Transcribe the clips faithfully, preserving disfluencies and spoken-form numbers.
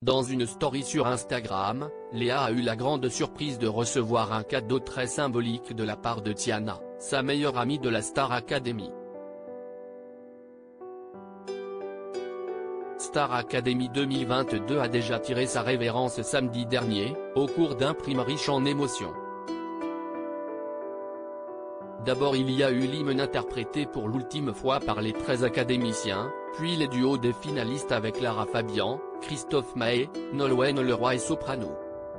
Dans une story sur Instagram, Léa a eu la grande surprise de recevoir un cadeau très symbolique de la part de Tiana, sa meilleure amie de la Star Academy. Star Academy deux mille vingt-deux a déjà tiré sa révérence samedi dernier, au cours d'un prime riche en émotions. D'abord il y a eu l'hymne interprété pour l'ultime fois par les treize académiciens, puis les duos des finalistes avec Lara Fabian, Christophe Maé, Nolwenn Leroy et Soprano.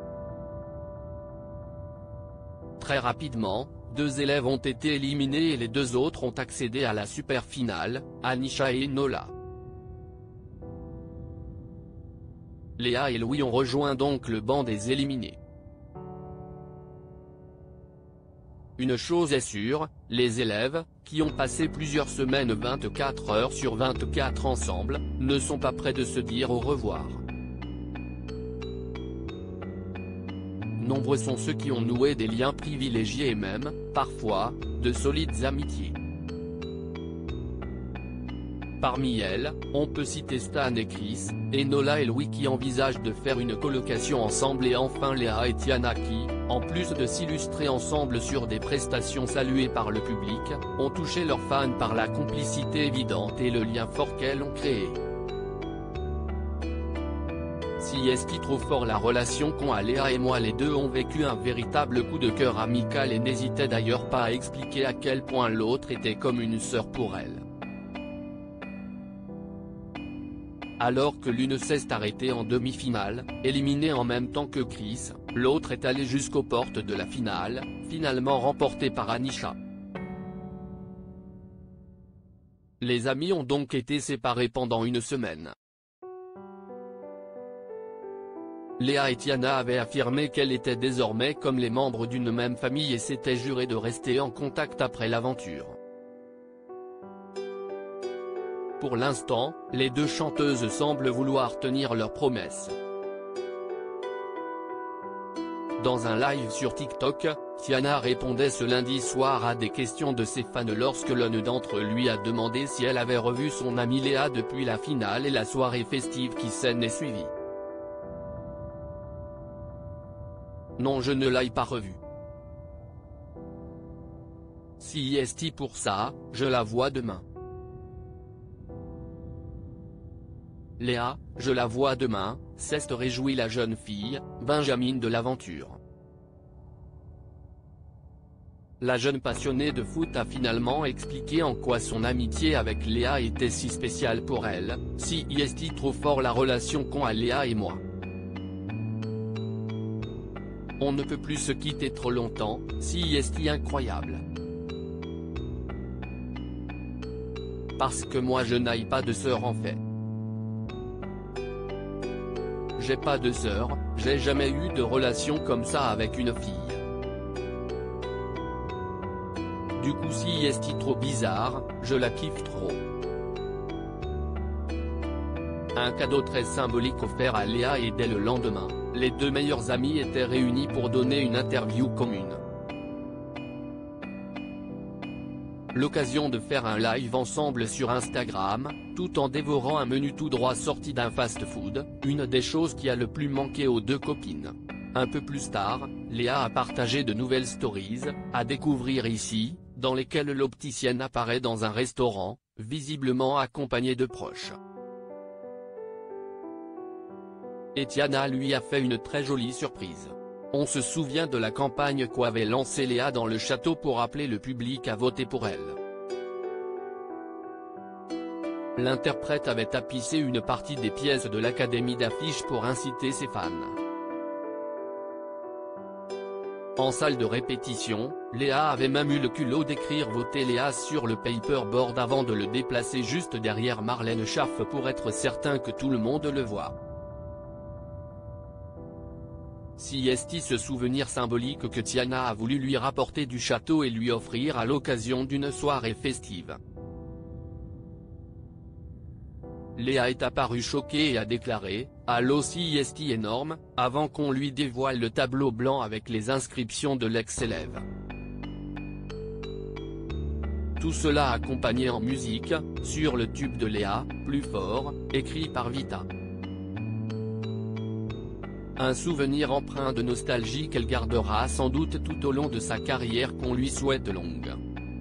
Très rapidement, deux élèves ont été éliminés et les deux autres ont accédé à la super finale, Anisha et Nola. Léa et Louis ont rejoint donc le banc des éliminés. Une chose est sûre, les élèves, qui ont passé plusieurs semaines vingt-quatre heures sur vingt-quatre ensemble, ne sont pas prêts de se dire au revoir. Nombreux sont ceux qui ont noué des liens privilégiés et même, parfois, de solides amitiés. Parmi elles, on peut citer Stan et Chris, et Nola et Louis qui envisagent de faire une colocation ensemble et enfin Léa et Tiana qui, en plus de s'illustrer ensemble sur des prestations saluées par le public, ont touché leurs fans par la complicité évidente et le lien fort qu'elles ont créé. Si est-il trop fort la relation qu'ont Léa et moi, les deux ont vécu un véritable coup de cœur amical et n'hésitaient d'ailleurs pas à expliquer à quel point l'autre était comme une sœur pour elle. Alors que l'une s'est arrêtée en demi-finale, éliminée en même temps que Chris, l'autre est allée jusqu'aux portes de la finale, finalement remportée par Anisha. Les amis ont donc été séparés pendant une semaine. Léa et Tiana avaient affirmé qu'elles étaient désormais comme les membres d'une même famille et s'étaient juré de rester en contact après l'aventure. Pour l'instant, les deux chanteuses semblent vouloir tenir leurs promesses. Dans un live sur TikTok, Tiana répondait ce lundi soir à des questions de ses fans lorsque l'un d'entre eux lui a demandé si elle avait revu son amie Léa depuis la finale et la soirée festive qui s'en est suivie. Non, je ne l'ai pas revue. Si est pour ça, je la vois demain. Léa, je la vois demain, s'est réjouie la jeune fille, Benjamin de l'aventure. La jeune passionnée de foot a finalement expliqué en quoi son amitié avec Léa était si spéciale pour elle, si est trop fort la relation qu'ont Léa et moi. On ne peut plus se quitter trop longtemps, si est incroyable. Parce que moi je n'ai pas de sœur en fait. J'ai pas de sœur, j'ai jamais eu de relation comme ça avec une fille. Du coup si est trop bizarre, je la kiffe trop. Un cadeau très symbolique offert à Léa et dès le lendemain, les deux meilleures amies étaient réunies pour donner une interview commune. L'occasion de faire un live ensemble sur Instagram, tout en dévorant un menu tout droit sorti d'un fast-food, une des choses qui a le plus manqué aux deux copines. Un peu plus tard, Léa a partagé de nouvelles stories, à découvrir ici, dans lesquelles l'opticienne apparaît dans un restaurant, visiblement accompagnée de proches. Et Tiana lui a fait une très jolie surprise. On se souvient de la campagne qu'avait lancée Léa dans le château pour appeler le public à voter pour elle. L'interprète avait tapissé une partie des pièces de l'Académie d'affiches pour inciter ses fans. En salle de répétition, Léa avait même eu le culot d'écrire « Votez Léa » sur le paperboard avant de le déplacer juste derrière Marlène Schaff pour être certain que tout le monde le voit. Si est ce souvenir symbolique que Tiana a voulu lui rapporter du château et lui offrir à l'occasion d'une soirée festive. Léa est apparue choquée et a déclaré « Allô si est énorme » avant qu'on lui dévoile le tableau blanc avec les inscriptions de l'ex-élève. Tout cela accompagné en musique, sur le tube de Léa, Plus fort, écrit par Vita. Un souvenir empreint de nostalgie qu'elle gardera sans doute tout au long de sa carrière qu'on lui souhaite longue.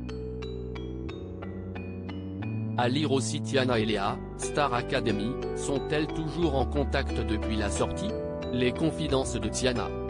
À lire aussi Tiana et Léa, Star Academy, sont-elles toujours en contact depuis la sortie? Les confidences de Tiana.